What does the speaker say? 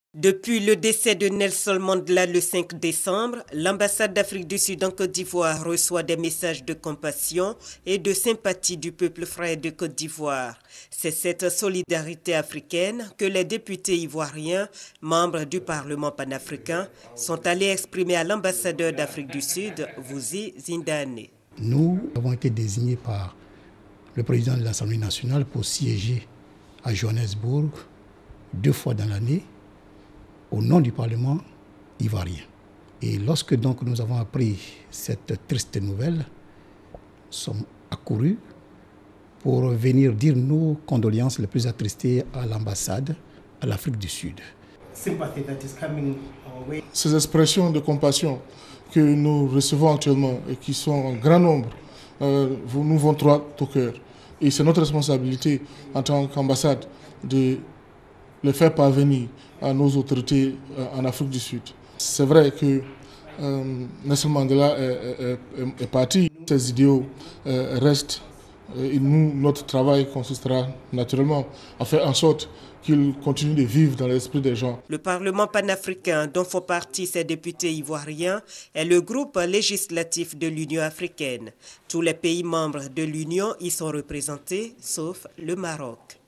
Depuis le décès de Nelson Mandela le 5 décembre, l'ambassade d'Afrique du Sud en Côte d'Ivoire reçoit des messages de compassion et de sympathie du peuple frère de Côte d'Ivoire. C'est cette solidarité africaine que les députés ivoiriens, membres du Parlement panafricain, sont allés exprimer à l'ambassadeur d'Afrique du Sud, Vusi Zindane. Nous avons été désignés par le président de l'Assemblée nationale pour siéger à Johannesburg 2 fois dans l'année au nom du Parlement ivoirien. Et lorsque donc nous avons appris cette triste nouvelle, nous sommes accourus pour venir dire nos condoléances les plus attristées à l'ambassade, à l'Afrique du Sud. Ces expressions de compassion que nous recevons actuellement et qui sont en grand nombre nous vont droit au cœur. Et c'est notre responsabilité en tant qu'ambassade de les faire parvenir à nos autorités en Afrique du Sud. C'est vrai que Nelson Mandela est parti. Ces idéaux restent et nous, notre travail consistera naturellement à faire en sorte qu'ils continuent de vivre dans l'esprit des gens. Le Parlement panafricain, dont font partie ces députés ivoiriens, est le groupe législatif de l'Union africaine. Tous les pays membres de l'Union y sont représentés, sauf le Maroc.